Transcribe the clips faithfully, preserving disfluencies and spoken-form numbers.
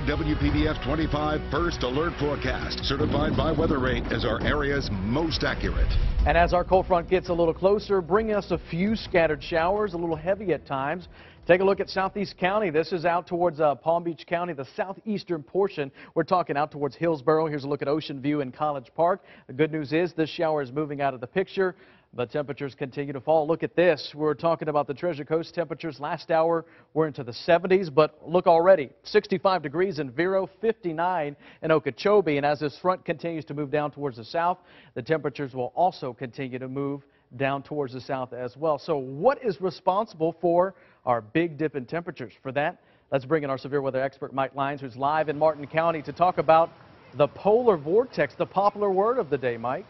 W P B F twenty-five First Alert Forecast, certified by Weather Rate as our area's most accurate. And as our cold front gets a little closer, bringing us a few scattered showers, a little heavy at times. Take a look at Southeast County. This is out towards uh, Palm Beach County, the southeastern portion. We're talking out towards Hillsborough. Here's a look at Ocean View and College Park. The good news is this shower is moving out of the picture, but temperatures continue to fall. Look at this. We're talking about the Treasure Coast temperatures. Last hour, we're into the seventies, but look already. sixty-five degrees in Vero, fifty-nine in Okeechobee. And as this front continues to move down towards the south, the temperatures will also continue to move down towards the south as well. So what is responsible for our big dip in temperatures? For that, let's bring in our severe weather expert, Mike Lyons, who's live in Martin County to talk about the polar vortex, the popular word of the day, Mike.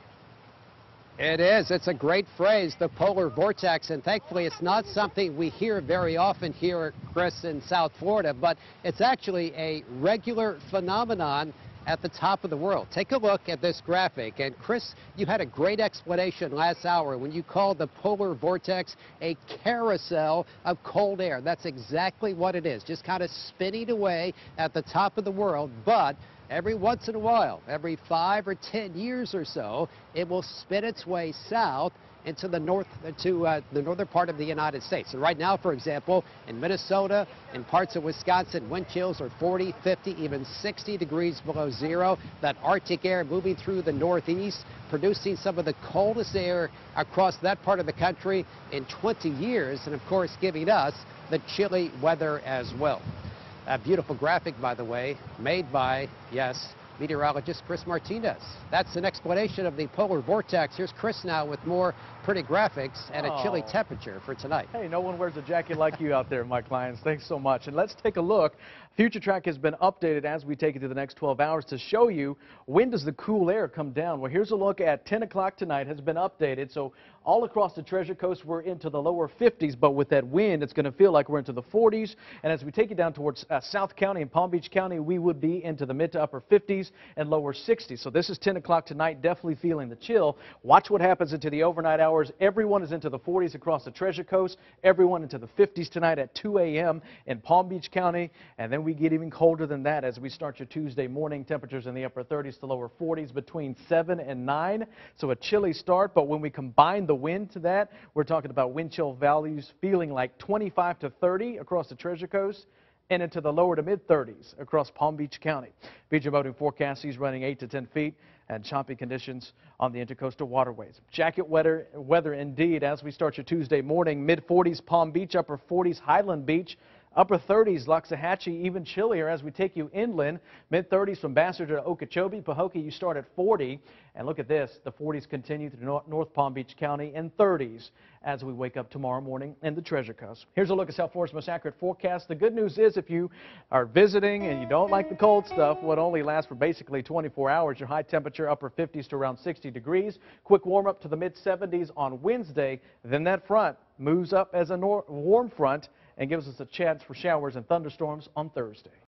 It is. It's a great phrase, the polar vortex, and thankfully it's not something we hear very often here, Chris, in South Florida, but it's actually a regular phenomenon at the top of the world. Take a look at this graphic, and Chris, you had a great explanation last hour when you called the polar vortex a carousel of cold air. That's exactly what it is, just kind of spinning away at the top of the world, but every once in a while, every five or ten years or so, it will spin its way south into the north, to uh, the northern part of the United States. And right now, for example, in Minnesota and parts of Wisconsin, wind chills are forty, fifty, even sixty degrees below zero. That Arctic air moving through the northeast, producing some of the coldest air across that part of the country in twenty years, and of course giving us the chilly weather as well. A beautiful graphic, by the way, made by, yes, meteorologist Chris Martinez. That's an explanation of the polar vortex. Here's Chris now with more pretty graphics and a chilly Oh. temperature for tonight. Hey, no one wears a jacket like you out there, Mike Lyons. Thanks so much. And let's take a look. Future Track has been updated as we take it to the next twelve hours to show you when does the cool air come down. Well, here's a look at ten o'clock tonight. Has been updated. So all across the Treasure Coast, we're into the lower fifties, but with that wind, it's going to feel like we're into the forties. And as we take it down towards uh, South County and Palm Beach County, we would be into the mid to upper fifties and lower sixties. So this is ten o'clock tonight, definitely feeling the chill. Watch what happens into the overnight hours. Everyone is into the forties across the Treasure Coast. Everyone into the fifties tonight at two A M in Palm Beach County. And then we get even colder than that as we start your Tuesday morning. Temperatures in the upper thirties to lower forties between seven and nine. So a chilly start, but when we combine the wind to that, we're talking about wind chill values feeling like twenty-five to thirty across the Treasure Coast and into the lower to mid thirties across Palm Beach County. Beach boating forecast sees running eight to ten feet and choppy conditions on the intercoastal waterways. Jacket weather, weather indeed as we start your Tuesday morning. Mid forties Palm Beach, upper forties Highland Beach, upper thirties Loxahatchee, even chillier as we take you inland. Mid thirties from Bassett to Okeechobee. Pahokee, you start at forty. And look at this, the forties continue through North, North Palm Beach County and thirties as we wake up tomorrow morning in the Treasure Coast. Here's a look at South Florida's most accurate forecast. The good news is if you are visiting and you don't like the cold stuff, what only lasts for basically twenty-four hours, your high temperature upper fifties to around sixty degrees. Quick warm up to the mid seventies on Wednesday. Then that front moves up as a warm front and gives us a chance for showers and thunderstorms on Thursday.